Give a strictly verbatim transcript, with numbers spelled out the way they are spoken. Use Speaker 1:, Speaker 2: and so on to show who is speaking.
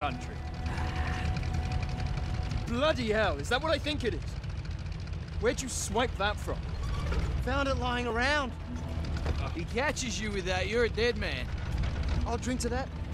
Speaker 1: country. Bloody hell, is that what I think it is? Where'd you swipe that from?
Speaker 2: Found it lying around.
Speaker 3: He catches you with that, you're a dead man.
Speaker 2: I'll drink to that.